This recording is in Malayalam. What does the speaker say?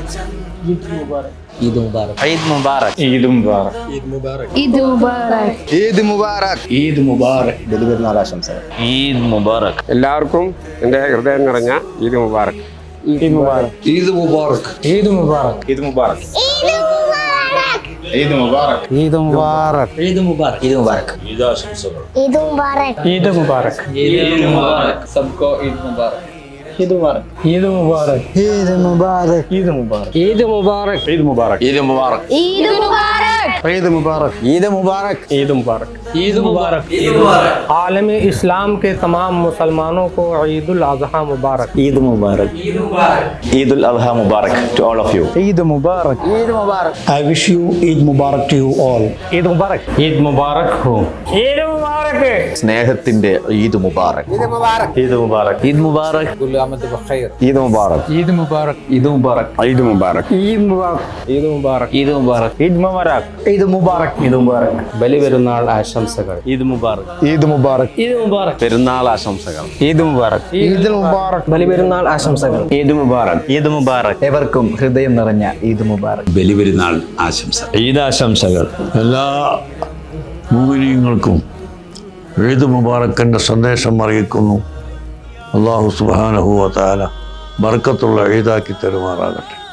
Eid Mubarak. Eid Mubarak. Eid Mubarak. Eid Mubarak. Eid Mubarak. Eid Mubarak. Eid Mubarak. Eid Mubarak. Baliperunnal ആശംസകൾ. Eid Mubarak. എല്ലാവർക്കും എൻ്റെ ഹൃദയം നിറഞ്ഞ Eid Mubarak. Eid Mubarak. Eid Mubarak. Eid Mubarak. Eid Mubarak. Eid Mubarak. Eid Mubarak. Eid Mubarak. Eid Mubarak. Eid Mubarak. Eid Mubarak. Eid Mubarak. सबको Eid Mubarak. Eid Mubarak. Eid Mubarak. Eid Mubarak. Eid Mubarak. Eid Mubarak. Eid Mubarak. Eid Mubarak. Eid Mubarak. Eid Mubarak. Eid Mubarak. Eid Mubarak. Eid Mubarak. Eid Mubarak. आलम इस्लाम के तमाम मुसलमानों को ईद उल अज़हा मुबारक. Eid Mubarak. Eid Mubarak. Eid al-Adha Mubarak to all of you. Eid Mubarak. Eid Mubarak. I wish you Eid Mubarak to you all. Eid Mubarak. Eid Mubarak ho. Eid Mubarak. സ്നേഹത്തിന്റെ Eid Mubarak. Eid Mubarak. Eid Mubarak. Eid Mubarak. Kullu aam wa khair. Eid Mubarak. Eid Mubarak. Eid Mubarak. Eid Mubarak. Eid Mubarak. Eid Mubarak. Eid Mubarak. Eid Mubarak. Eid Mubarak. Eid Mubarak. Baliperunnal ആശംസകൾ. Eid Mubarak. Eid Mubarak. Eid Mubarak. പെരുന്നാൾ ആശംസകൾ. ഈദ് മുബാറക്. Eid Mubarak. ബലിപെരുന്നാൾ ആശംസകൾ. ഈദ് മുബാറക്. ഈദ് മുബാറക്. ഏവർക്കും ഹൃദയം നിറഞ്ഞ ഈദ് മുബാറക്. ബലിപെരുന്നാൾ ആശംസ. ഈദ് ആശംസകൾ. എല്ലാ മുഅ്മിനീങ്ങൾക്കും ഈദ് മുബാറക്കിൻ്റെ സന്ദേശം അറിയിക്കുന്നു. അല്ലാഹു സുബ്ഹാനഹു വ തആല ബർക്കത്തുള്ള ഈദാക്കി തരുമാറാകട്ടെ.